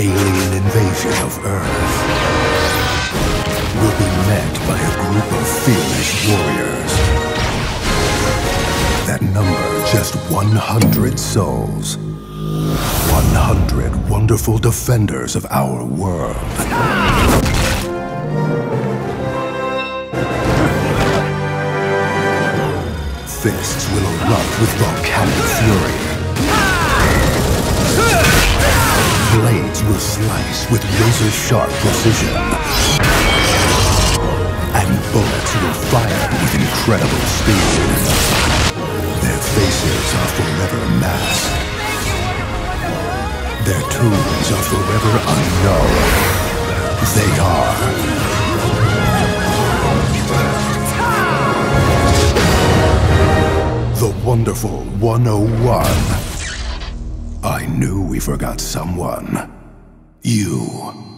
alien invasion of Earth will be met by a group of fearless warriors that number just 100 souls. 100 wonderful defenders of our world. Fists will erupt with volcanic fury. Blades will slice with razor-sharp precision. And bullets will fire with incredible speed. Their faces are forever masked. Their tombs are forever unknown. They are the Wonderful 101. I knew we forgot someone. You.